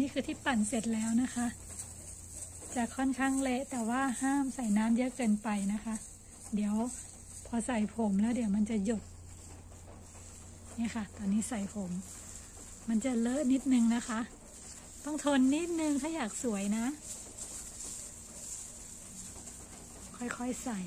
นี่คือที่ปั่นเสร็จแล้วนะคะ จะค่อนข้างเละแต่ว่าห้ามใส่น้ำเยอะเกินไปนะคะเดี๋ยวพอใส่ผมแล้วเดี๋ยวมันจะหยดนี่ค่ะตอนนี้ใส่ผมมันจะเลอะนิดนึงนะคะต้องทนนิดนึงถ้าอยากสวยนะค่อยๆใส่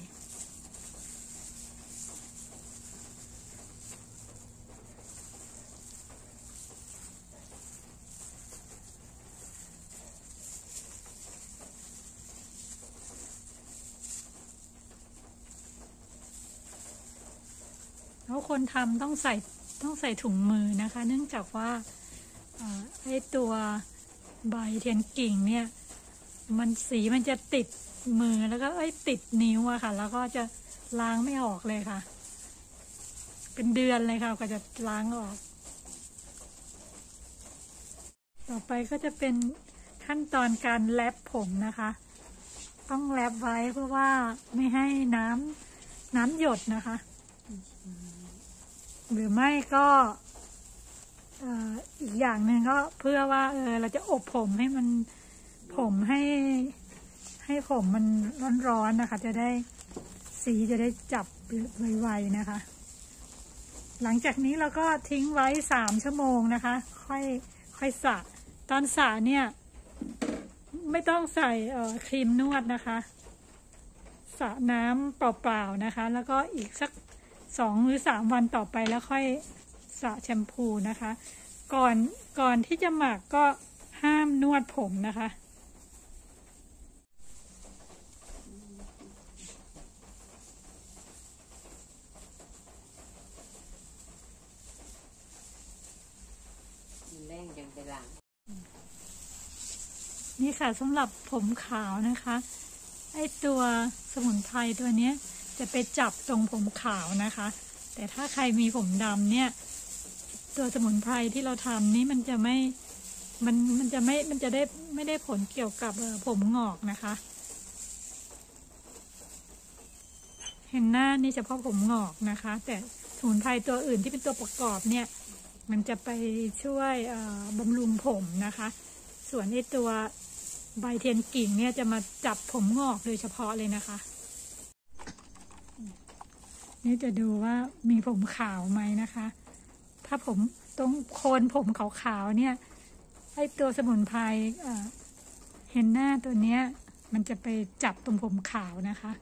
แล้วคนทำต้องใส่ถุงมือนะคะเนื่องจากว่าไอ้ตัวใบเทียนกิ่งเนี่ยสีมันจะติดมือแล้วก็ติดนิ้วอะค่ะแล้วก็จะล้างไม่ออกเลยค่ะเป็นเดือนเลยค่ะกว่าจะล้างออกต่อไปก็จะเป็นขั้นตอนการแรปผมนะคะต้องแรปไว้เพื่อว่าไม่ให้น้ำหยดนะคะหรือไม่ก็อีกอย่างหนึ่งก็เพื่อว่าเราจะอบผมให้มันให้ผมมันร้อนๆนะคะจะได้สีจะได้จับไวๆนะคะหลังจากนี้เราก็ทิ้งไว้3 ชั่วโมงนะคะค่อยสระตอนสระเนี่ยไม่ต้องใส่ครีมนวดนะคะสระน้ำเปล่าๆนะคะแล้วก็อีกสัก2 หรือ 3 วันต่อไปแล้วค่อยสระแชมพูนะคะก่อนที่จะหมักก็ห้ามนวดผมนะคะแรงจังไปล้างนี่ค่ะสำหรับผมขาวนะคะไอตัวสมุนไพรตัวนี้จะไปจับตรงผมขาวนะคะแต่ถ้าใครมีผมดำเนี่ยตัวสมุนไพรที่เราทำนี่มันจะไม่ได้ผลเกี่ยวกับผมงอกนะคะเห็นหน้านี่เฉพาะผมงอกนะคะแต่สมุนไพรตัวอื่นที่เป็นตัวประกอบเนี่ยมันจะไปช่วยบำรุงผมนะคะส่วนไอ้ตัวใบเทียนกิ่งเนี่ยจะมาจับผมงอกโดยเฉพาะเลยนะคะนี่จะดูว่ามีผมขาวไหมนะคะถ้าผมตรงโคนผมขาวๆเนี่ยไอ้ตัวสมุนไพรเห็นหน้าตัวเนี้ยมันจะไปจับตรงผมขาวนะคะ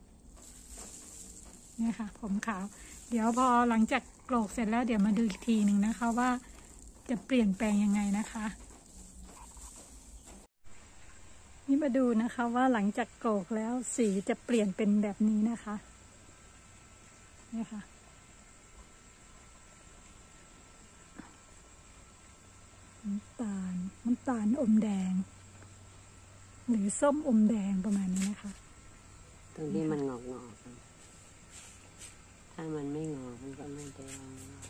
เนี่ยค่ะผมขาวเดี๋ยวพอหลังจากโกรกเสร็จแล้วเดี๋ยวมาดูอีกทีหนึ่งนะคะว่าจะเปลี่ยนแปลงยังไงนะคะนี่มาดูนะคะว่าหลังจากโกรกแล้วสีจะเปลี่ยนเป็นแบบนี้นะคะเนี่ยค่ะน้ำตาลอมแดงหรือส้มอมแดงประมาณนี้นะคะตรงที่มันงอกถ้ามันไม่งอกมันก็ไม่แดง